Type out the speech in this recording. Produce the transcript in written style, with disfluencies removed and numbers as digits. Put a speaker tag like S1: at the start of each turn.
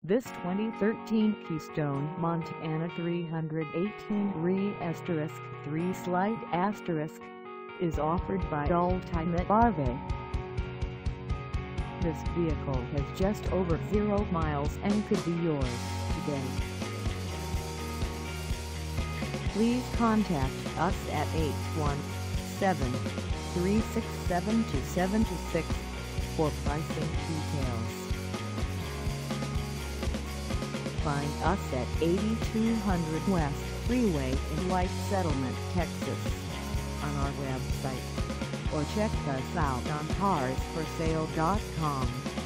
S1: This 2013 Keystone Montana 318 3/3 is offered by Ultimate RV. This vehicle has just over 0 miles and could be yours today. Please contact us at 817-367-2726 for pricing details. Find us at 8200 West Freeway in White Settlement, Texas, on our website, or check us out on carsforsale.com.